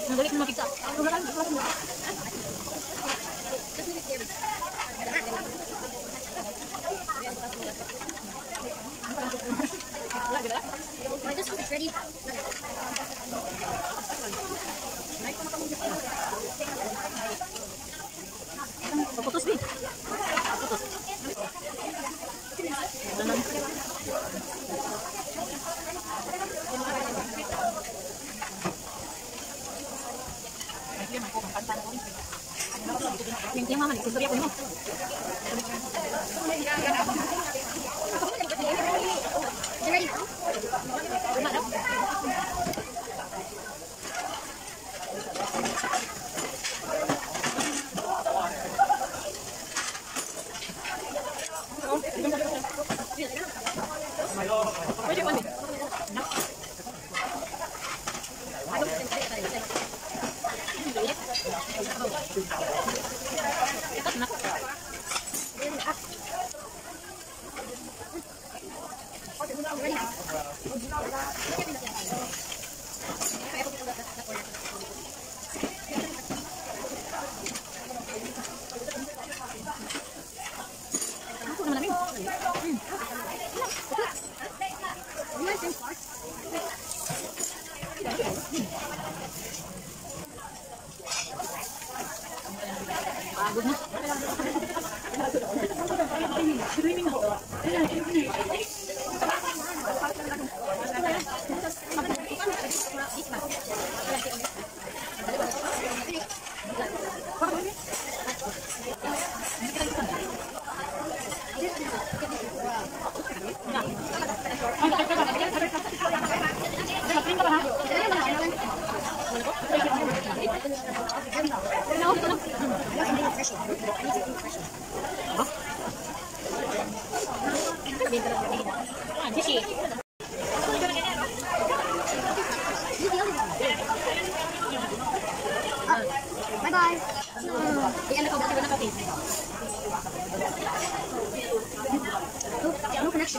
Nagalit mo mapigsa. Ready? Putus din. Putus. Yang mana? Sebenarnya apa ini? Ready? Pagod na. Bye-bye. No connection.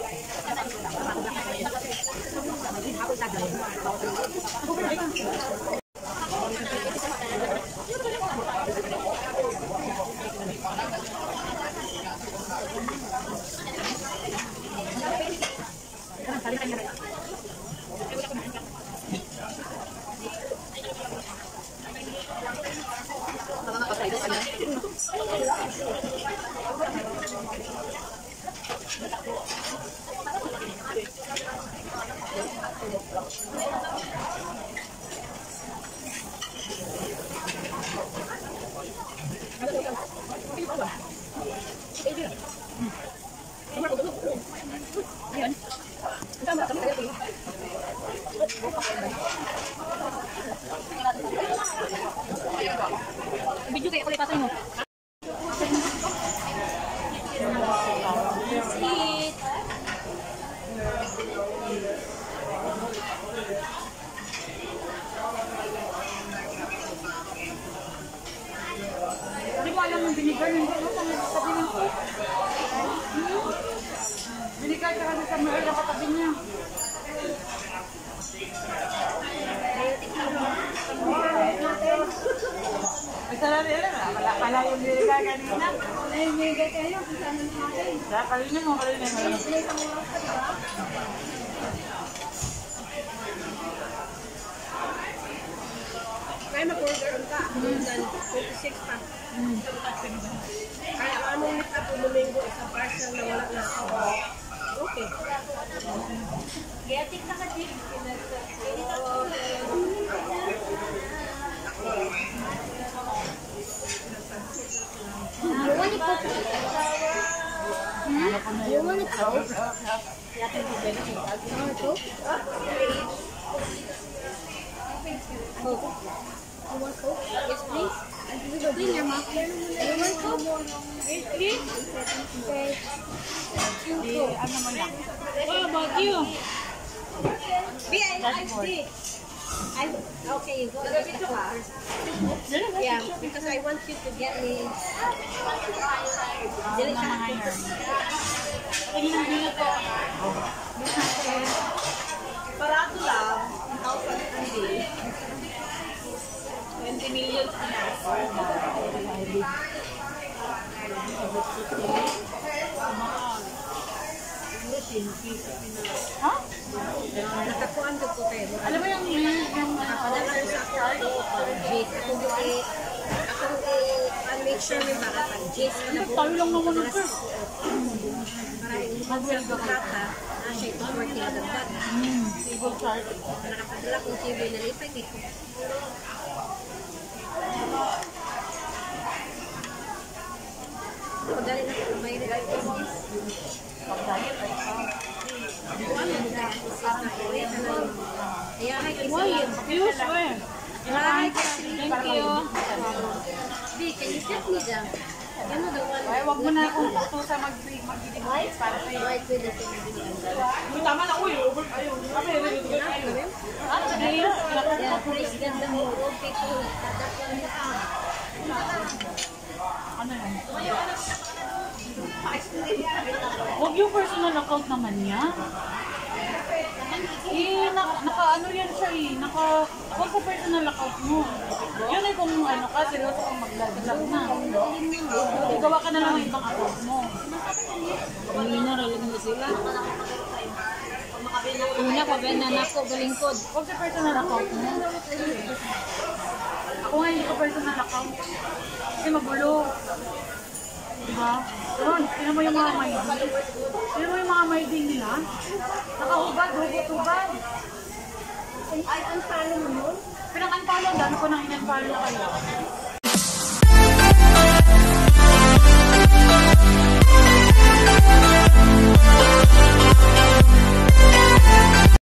Video kayak kelihatan mo. Hindi ko alam yung vinegar yung vinegar ka kasi sa mga katabi niya. Masarap nila na. Wala yung vinegar kanina. Ay, vinegar kayo. Saan natin? Kalinin mo. Kaya mag-order ka. Minsan, 26 pa. Kaya anong nita po Domingo sa parcel na wala na ako. Okay. Getik na ka, Jim. You want it cooked? You want it cooked? You want it cooked? You want Coke? Yes, please. Clean your mouth. You want Coke? Yes, please. Okay. Ano mo lang? What about you? Okay, you go to the Coke first. Yeah, because I want you to get me. Barato lang. 20 million sa Pinas. Ha? Nakakuan ko kayo. Alam mo yung Nakapadala ko sa ako Jake. Ako make sure may baka Jake na po. tayo lang naman ng sir. Para mag-well ka kata. Siya ito working at the back. Table chart. Nakapadala kong TV na lipay dito. Pagdali na ko may business. Pag-diet ay Views, eh. Hi, Kathleen. Thank you. B, can you set me down? Ano daw? Ay, wag mo na akong tutusa mag-device para sa'yo. White with the thing. Uy, tama na, uy. Ayun. Yeah, please get the more people. Ano yun? Huwag yung personal account naman niya. Naka-ano yan siya eh. Huwag ko personal account mo. Yun ay kung ano ka, seryoso kang mag-vlog na. Gawa ka na lang ang ibang account mo. Hindi na rin mo sila. Una pa ba na nako galingkod. Huwag sa personal account mo. Ako nga hindi ko personal account. Kasi magulo. Diba? Ron, tinan mo yung mga maiding. Tinan mo yung mga maiding nila. Nakahubad, hubad-hubad. Ay, ang palo mo nun? Pinang-unfollow, dami ko nang in-unfollow na kayo.